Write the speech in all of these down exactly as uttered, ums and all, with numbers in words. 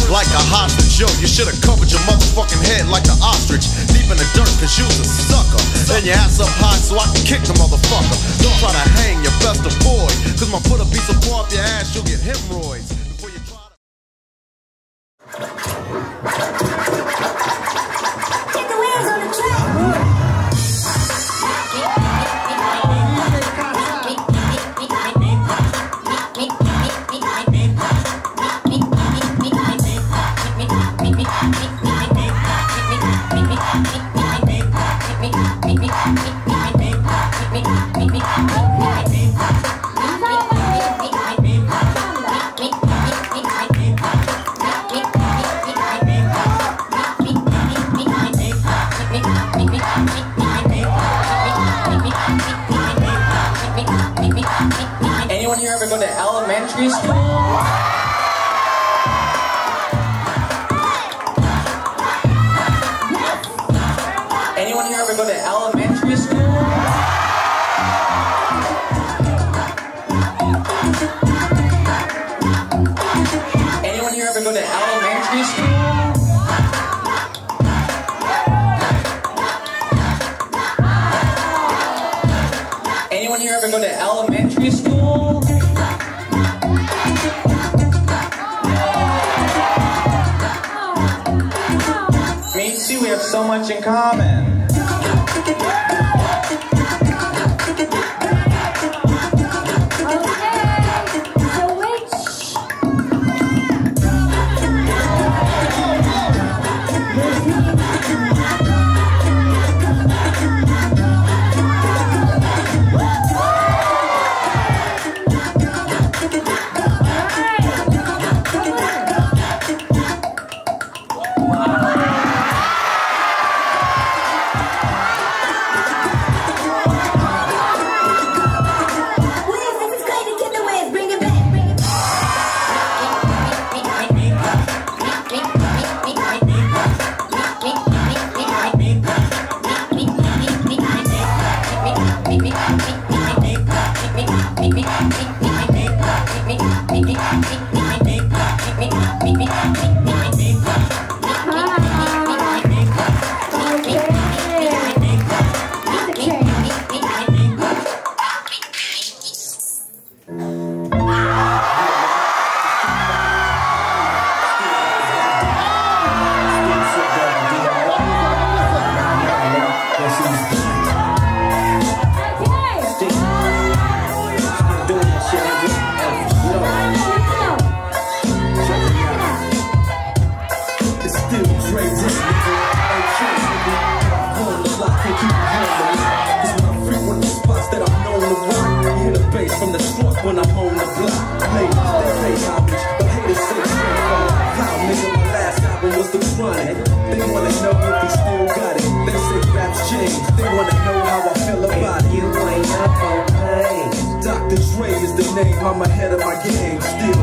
like a hostage. Yo, you should've covered your motherfucking head like an ostrich. Deep in the dirt, cause you's a sucker. And your ass up high so I can kick the motherfucker. Don't try to hang, you best avoid. Cause my foot'll be so far up your ass, you'll get hemorrhoids. Before you try to... Get the wheels on the track! Anyone here ever go to elementary school? Anyone here ever go to elementary school? Anyone here ever go to elementary school? Anyone here ever go to elementary school? Me too, we have so much in common. When I'm on the block, ladies, they pay homage, but haters say straight up. How nigga, my last album was The Chronic. They wanna know if he still got it. They say raps change, they wanna know how I feel about it. You ain't up on pain. Doctor Dre is the name, I'm ahead of my game. Still,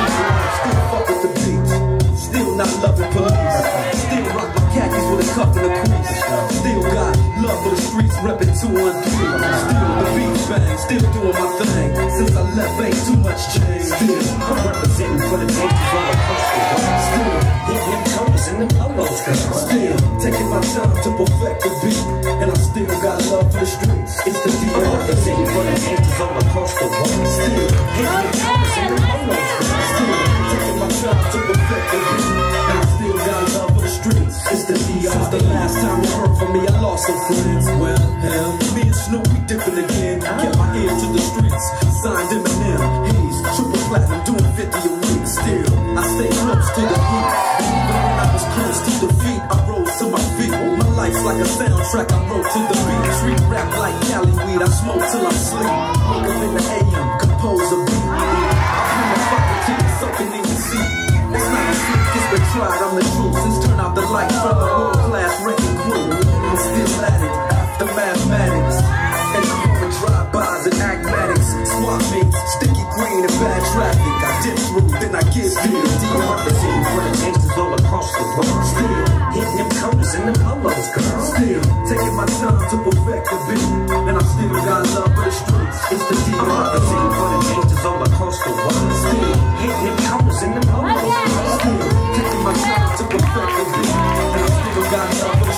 still fuck with the beats. Still not loving police. Still rock my khakis with a cuff and a crease. Still got love for the streets, reppin' two one three. Still the beats bang, still doing my thing. Since I left, ain't too much change. Still, I'm representing for the gangsters all across the world. Still, hitting them covers and them polos. Still, taking my time to perfect the beat. And I still got love for the streets. It's the D R representing for the gangsters all across the world. Still, hitting them covers and them polos. Still, taking my time to perfect the beat. And I still got love for the streets. It's the D R. Since the last time you heard from me, I lost some friends. Well, hell, me and Snoop, we dipping again. Get my ear to the streets. Signed Eminem, he's triple platinum, doing fifty a week. Still, I stay close to the heat. Even when I was close to defeat, I rose to my feet. My life's like a soundtrack, I wrote to the beat. Street rap like Cali weed, I smoke till I sleep. Wake up in the A M, compose a beat. I bring a fucking team, something in your seat. It's not a secret, it's been tried, I'm the truth. Since turn out the lights from the world-class wrecking crew. I'm still at it, after mathematics. And I'm going drive-bys and acmatics. Swap meets, sticky green and bad traffic. I dip through, then I get still. D R representing for the gangsters all across the world. Still, hitting them covers and them polos, girl. Still, taking my time to perfect the beat. And I still got love for the streets. It's the D R representing for the gangsters all across the world. Still, hitting them covers and them polos, girl. Still, taking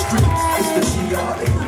streets, it's the G R E.